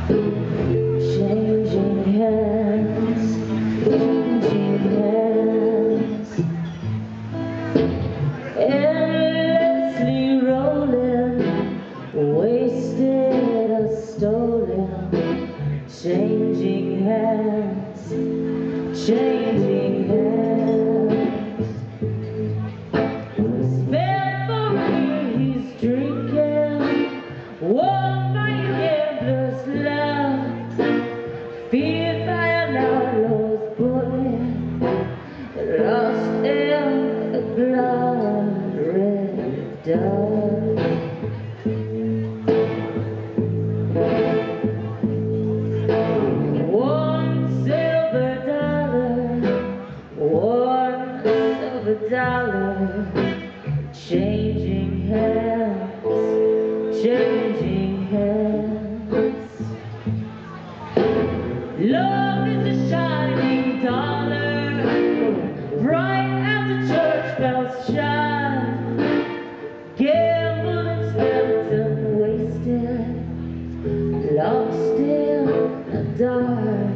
Changing hands, changing hands, endlessly rolling, wasted or stolen. Changing hands, changing hands. Spent for years he's drinking, one by gambler's love. Feared by an outlaw's bullet, lost in a blood-red dove. One silver dollar, changing hands, changing hands. Love is a shining dollar, bright as the church bells shine. Gambled and spent and wasted, lost in the dark.